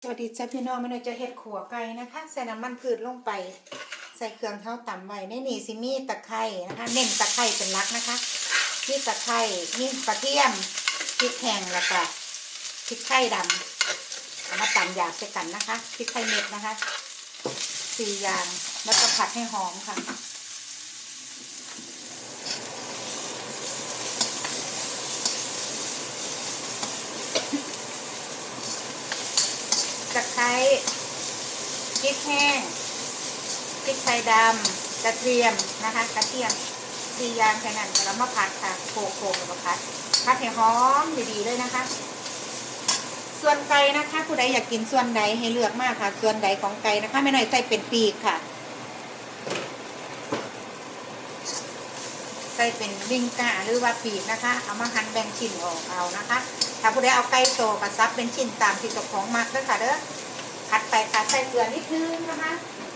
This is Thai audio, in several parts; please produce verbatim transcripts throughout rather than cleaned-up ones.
สวัสดีจ้าพี่น้องไม่น่าจะเห็ดขัวไก่นะคะใส่น้ำมันพืชลงไปใส่เครื่องเท้าต่ำไว้ในนี่สิมีตะไคร้นะคะเน้นตะไคร้เป็นหลักนะคะนี่ตะไคร้นี่กระเทียมพริกแห้งแล้วก็พริกไทยดำเอามาตำหยาบใส่กันนะคะพริกไทยเม็ดนะคะสี่อย่างแล้วก็ผัดให้หอมค่ะตะไคร้พริกแห้งพริกไทยดำกระเทียมนะคะกระเทียมสี่อย่างแค่นั้นแล้วมาผัดค่ะโขกๆแล้วก็ผัดผัดให้หอมดีๆเลยนะคะส่วนไก่นะคะผู้ใดอยากกินส่วนใดให้เลือกมากค่ะส่วนใดของไก่นะคะไม่น้อยใส่เป็นปีกค่ะใส่เป็นวิงก้าหรือว่าปีกนะคะเอามาหั่นแบ่งชิ้นออกเอานะคะถ้าผู้ใดเอาไก่โตก็ซับเป็นชิ้นตามที่เจ้าของมักเลยค่ะเด้อผัดไปค่ะใส่เกลือนิดนึงนะคะ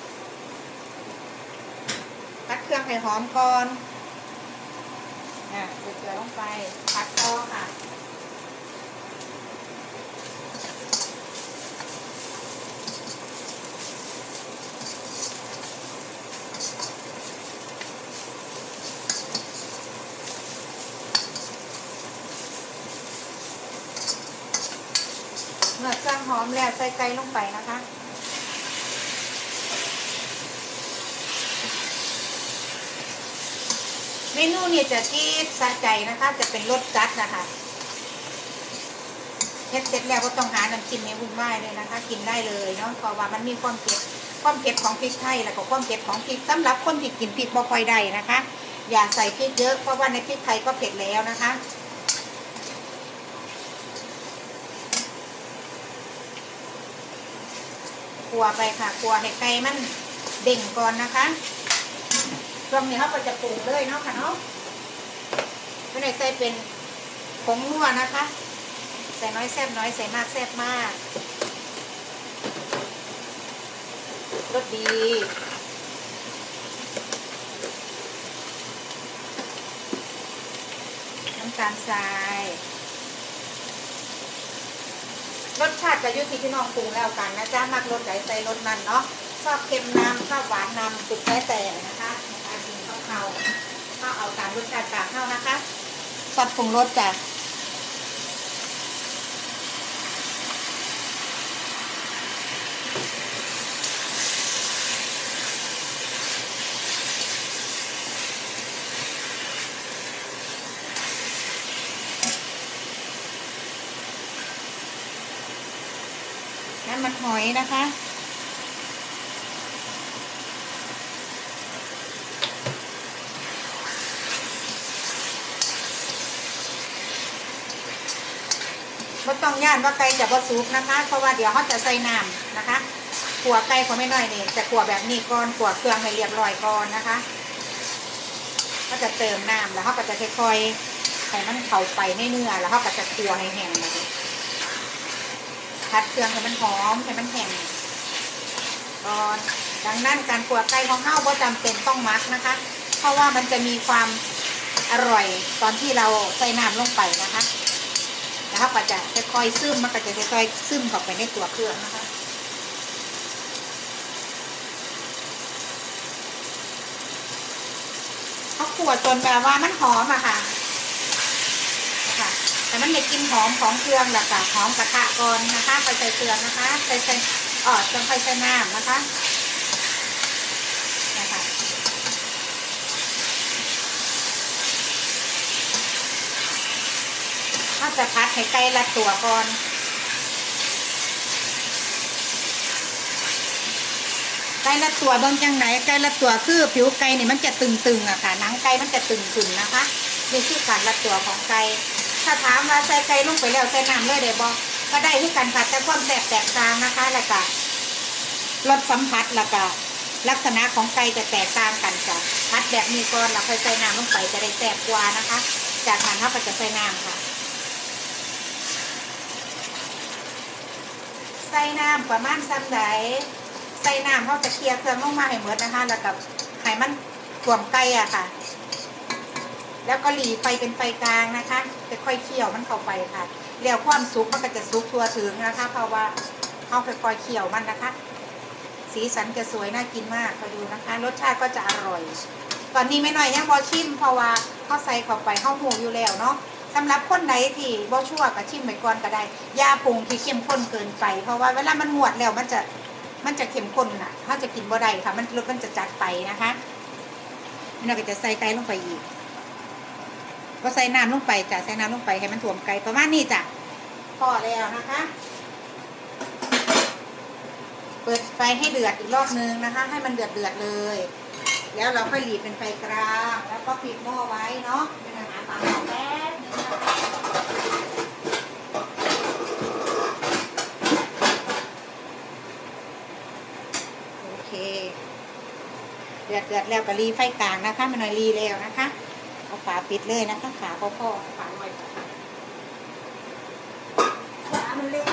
ผัดเครื่องให้หอมก่อนอ่ะใส่เกลือลงไปผัดต่อค่ะเมื่อเครื่องหอมแล้วใส่ไก่ลงไปนะคะเมนูนี้จะที่สะใจนะคะจะเป็นรสจัดนะคะเฮ็ดเสร็จแล้วก็ต้องหาน้ำจิ้มในวุ่นวายเลยนะคะกินได้เลยเนาะเพราะว่ามันมีความเผ็ดความเผ็ดของพริกไทยแล้วก็ความเผ็ดของพริกสำหรับคนที่กินพริกบ่ค่อยได้นะคะอย่าใส่พริกเยอะเพราะว่าในพริกไทยก็เผ็ดแล้วนะคะคั่วไปค่ะคั่วให้ไก่มันเด้งก่อนนะคะช่วงนี้เขาก็จะปรุงเลยเนาะค่ะเนาะไม่ได้ใส่เป็นผงนัวนะคะใส่น้อยแซ่บน้อยใส่มากแซ่บมากรสดีน้ำตาลทรายรสชาติจะอยู่ที่พี่น้องปรุงแล้วกันนะจ๊ะมักรสไหนใส่รสนั้นเนาะชอบเค็มนำชอบหวานนำสุดแท้แต่นะคะในการกินข้าวเขาข้าวเอาตามรสชาติปากเข้านะคะซอสปรุงรสจ้ะน้ำมันหอยนะคะไม่ต้องย่านว่าไก่จะผสมนะคะเพราะว่าเดี๋ยวเขาจะใส่น้ำนะคะขั่วไก่เขาไม่น้อยนี่จะขั่วแบบนี้ก่อนขั่วเครื่องให้เรียบร้อยก่อนนะคะก็จะเติมน้ำแล้วเขาก็จะค่อยๆให้มันเข้าไปในเนื้อแล้วเขาก็จะขั่วให้แห้งเลยผัดเครื่องให้มันหอมให้มันแห้งก่อนดังนั้นการขั่วไก่ของเขาก็จำเป็นต้องมักนะคะเพราะว่ามันจะมีความอร่อยตอนที่เราใส่น้ำลงไปนะคะแล้วก็จะค่อยๆซึมมันก็จะค่อยๆซึมเข้าไปในตัวเครื่องนะคะเขาขั่วจนแบบว่ามันหอมอะค่ะค่ะแต่มันได้กลิ่นหอมของเครื่องแหละค่ะหอมกระทะก่อนนะคะไปใส่เครื่องนะคะใส่ใส่ออดจนค่อยใส่น้ำนะคะนะคะถ้าจะพัดให้ไก่ละตัวก่อนไก่ละตัวเบิ่งจังไหนไก่ละตัวคือผิวไก่นี่มันจะตึงๆอะค่ะหนังไก่มันจะตึงๆนะคะนี่คือการละตัวของไก่ถ้าถามว่าใส่ไก่ลงไปแล้วใส่น้ำเลยได้บ่ก็ได้ที่กันค่ะแต่ความแตกแตกต่างนะคะแล้วก็รสสัมผัสแล้วก็ลักษณะของไก่จะแตกต่างกันจ้ะพัดแบบนี้ก่อนเราค่อยใส่น้ำลงไปจะได้แซ่บกว่านะคะจากนั้นเราก็จะใส่น้ำค่ะใส่น้ำประมาณซ้ำใดใส่น้ำเขาจะเคลียร์เครื่องลงมาให้หมดนะคะแล้วกับไขมันท่วมไก่อะค่ะแล้วก็หลีไฟเป็นไฟกลางนะคะจะค่อยเคี่ยวมันเข้าไปค่ะแล้วความสุกมันก็จะสุกทั่วถึงนะคะเพราะว่าเอาค่อยๆเคี่ยวมันนะคะสีสันจะสวยน่ากินมากคอยดูนะคะรสชาติก็จะอร่อยตอนนี้ไม่น้อยยังบอชิมเพราะว่าเขาใส่เข้าไปเข้าหมูอยู่แล้วเนาะสำหรับคนไหนที่บอชั่วก็ชิมไปก่อนก็ได้ยาปรุงที่เข้มข้นเกินไปเพราะว่าเวลามันหมวดแล้วมันจะมันจะเข้มข้นน่ะเขาจะกินบ่ได้ค่ะมันรสมันจะจัดไปนะคะนี่เราก็จะใส่ไก่ลงไปอีกก็ใส่น้ำลงไปจ้ะใส่น้ำลงไปให้มันถ่วมไก่ประมาณนี้จ้ะพอแล้วนะคะเปิดไฟให้เดือดอีกรอบนึงนะคะให้มันเดือดเดือดเลยแล้วเราค่อยหลีเป็นไฟกลางแล้วก็ปิดหม้อไว้เนาะเป็นอาหารปลาหม้อแป๊บนึงนะคะโอเคเดือดเดือดแล้วก็รีไฟกลางนะคะมันหน่อยรีแล้วนะคะเอาฝาปิดเลยนะคะฝาพ่อพ่อฝาหน่อยฝามันเล็ก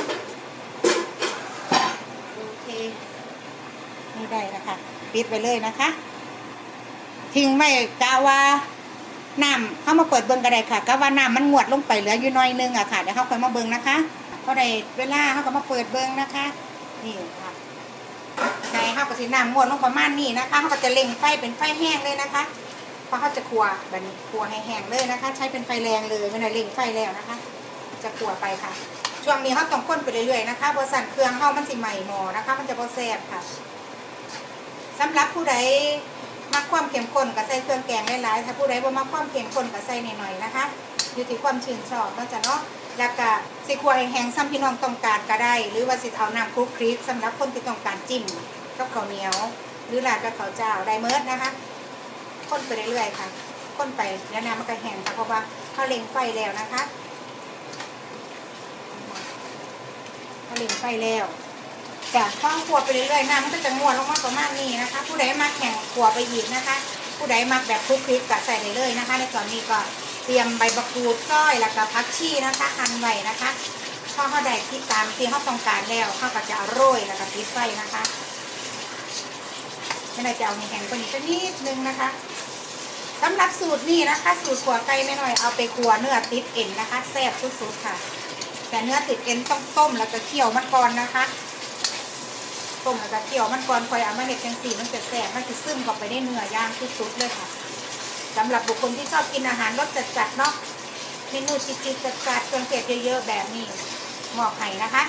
โอเคนี่ได้นะคะปิดไปเลยนะคะทิ้งไว้กะว่าน้ำเข้ามาเปิดเบิ้งก็ได้ค่ะกะว่าน้ำมันงวดลงไปเหลืออยู่น้อยนึงอะค่ะเดี๋ยวเขาค่อยมาเบิ้งนะคะพอได้เวลาเขาก็มาเปิดเบิ้งนะคะนี่ค่ะในเขาก็สิน้ำงวดลงประมาณนี้นะคะเขาก็จะเล็งไฟเป็นไฟแห้งเลยนะคะเพราะเขาจะคั่วแบบนี้คั่วให้แห้งเลยนะคะใช้เป็นไฟแรงเลยไม่ได้เล็งไฟแล้วนะคะจะคั่วไปค่ะช่วงนี้เขาต้องค้นไปเรื่อยๆนะคะบริษัทเครื่องเขามันสิใหม่หมอนะคะมันจะพอแซ่บค่ะสำหรับผู้ใดมักความเข้มข้นกับใส่เครื่องแกงหลายๆถ้าผู้ใดบ่มักความเข้มข้นกับใส่หน่อยๆนะคะอยู่ที่ความชื่นชอบก็จะเนาะแล้วก็สิคั่วแห้งซ้ำพี่น้องต้องการก็ได้หรือว่าสิเอาน้ำคลุกคลิกสำหรับคนที่ต้องการจิ้มกับข้าวเหนียวหรือราดกับข้าวเจ้าได้เมิดนะคะค้นไปเรื่อยๆค่ะค้นไปแล้วน้ำมันก็แห้งค่ะเพราะว่าเขาเล็งไฟแล้วนะคะเขาเล็งไฟแล้วจ้ะข้าวขัวไปเรื่อยๆน้ำมันก็จะงวดลงมาประมาณนี้นะคะผู้ใดมาแข่งขัวไปอีกนะคะผู้ใดมาแบบคลุกคลิกก็ใส่ได้เลยนะคะในตอนนี้ก็เตรียมใบมะกรูดซอยแล้วก็ผักชีนะคะหั่นไว้นะคะพอเขาได้ที่ตามที่เขาต้องการแล้วเขาก็จะโรยแล้วก็ปิดไฟนะคะไม่ได้จะเอาแห้งกว่านี้สักนิดนึงนะคะสำหรับสูตรนี้นะคะสูตรขัวไก่ไม่น้อยเอาไปขัวเนื้อติดเอ็นนะคะแซ่บสุดๆค่ะแต่เนื้อติดเอ็นต้องต้มแล้วก็เคี่ยวมันก่อนนะคะต้มแล้วก็เคี่ยวมันก่อนคอยเอามาเห็ดจังสีมันจะแซ่บมันจะซึมเข้าไปในเนื้อย่างสุดๆเลยค่ะสำหรับบุคคลที่ชอบกินอาหารรสจัดๆเนาะเมนูจิตๆจัดๆเครื่องเทศเยอะๆแบบนี้เหมาะไข่นะคะ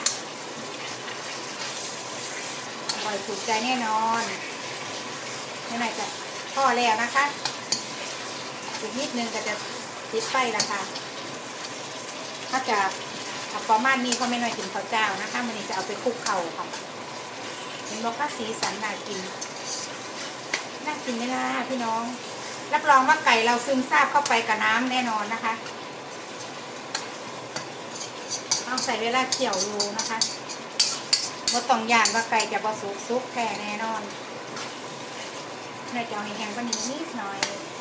อร่อยถูกใจแน่นอนนี่ไหนจะพอแล้วนะคะอีกนิดนึงก็จะติดไฟแล้วค่ะถ้าจะประมาณนี้เขาไม่น้อยถึงข้าวเจ้านะคะมันนี้จะเอาไปคลุกเข่าค่ะเห็นบอกว่าสีสันน่ากินน่ากินไหมล่ะพี่น้องรับรองว่าไก่เราซึมซาบเข้าไปกับน้ำแน่นอนนะคะเอาใส่เวลาเคี่ยวดูนะคะว่าต้องย่านว่าไก่จะผสมซุปแท้แน่นอนในจะเอาให้แห้งกว่านี้นิดหน่อย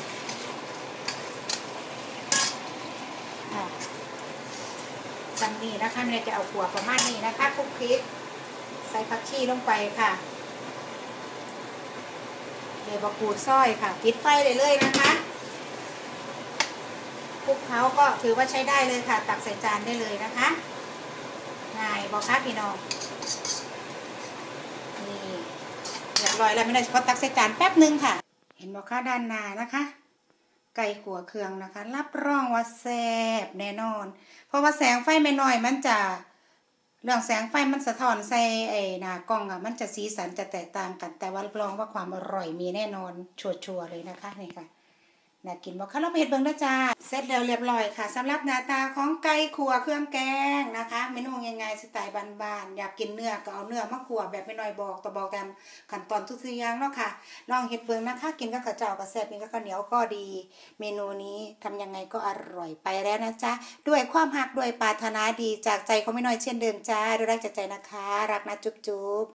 จังนี้นะคะเนี่ยจะเอาขัวประมาณนี้นะคะคลุกคลิกใส่ผักชีลงไปค่ะเดี๋ยวบะกรูดซอยค่ะปิดไฟเลยเลยนะคะคลุกเขาก็ถือว่าใช้ได้เลยค่ะตักใส่จานได้เลยนะคะง่ายบอกค่ะพี่น้องนี่เรียบร้อยแล้วไม่ได้เขาตักใส่จานแป๊บนึงค่ะเห็นบอกค่ะด้านหน้านะคะไก่ขัวเครื่องนะคะรับรองว่าแซ่บแน่นอนเพราะว่าแสงไฟไม่น้อยมันจะเรื่องแสงไฟมันสะท้อนใส่ไอ้หน้ากล้องอ่ะมันจะสีสันจะแตกต่างกันแต่ว่ารับรองว่าความอร่อยมีแน่นอนชัวร์ๆเลยนะคะนี่ค่ะน่ากินบอกค่ะเราไปเห็ดเบิ่งด้วยจ้าเสร็จแล้วเรียบร้อยค่ะสำหรับหน้าตาของไก่ขัวเครื่องแกงนะคะเมนูง่ายๆสไตล์บ้านๆอยากกินเนื้อก็เอาเนื้อมาขัวแบบไม่น้อยบอกต่อบอกกันขั้นตอนทุกอย่างเนาะค่ะลองเห็ดเบิ่งนะคะกินกับข้าวเจ้ากับแซ่บกินกับข้าวเหนียวก็ดีเมนูนี้ทำยังไงก็อร่อยไปแล้วนะจ๊ะด้วยความหักด้วยปรารถนาดีจากใจของไม่น้อยเช่นเดิมจ้าด้วยรักจากใจนะคะรักนะจุ๊บๆ